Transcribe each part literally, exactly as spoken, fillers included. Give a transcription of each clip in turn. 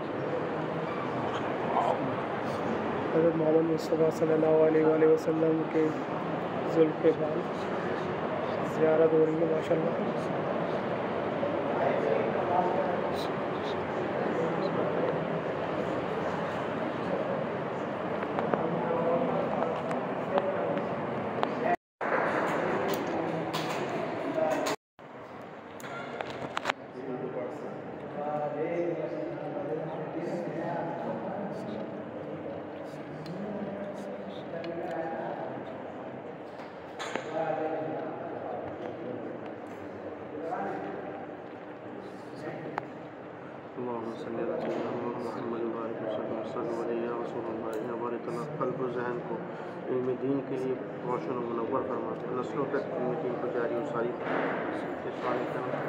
हज़रत मोहम्मद मुस्तफ़ा सल्लल्लाहु अलैहि वसल्लम के ज़ुल्फ़ के बाद ज़ियारत हो रही है माशाअल्लाह। क़ल्ब ज़हन को इल्म दीन के लिए रोशन व मुनव्वर फरमाते, नस्लों तक इल्म दीन को जारी और सारी के सारे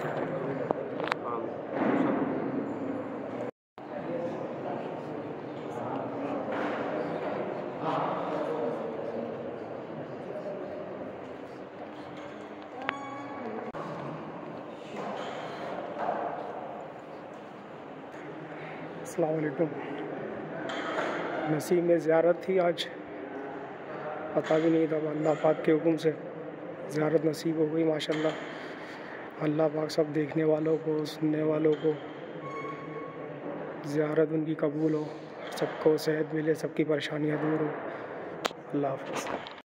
अस्सलाम वालेकुम। नसीब में ज़ियारत थी आज, पता भी नहीं था, अल्लाह पाक के हुक्म से ज़ियारत नसीब हो गई माशाअल्लाह। अल्लाह पाक सब देखने वालों को, सुनने वालों को ज़ियारत उनकी कबूल हो, सबको सेहत मिले, सबकी परेशानियाँ दूर हो। अल्लाह हाफ़िज़।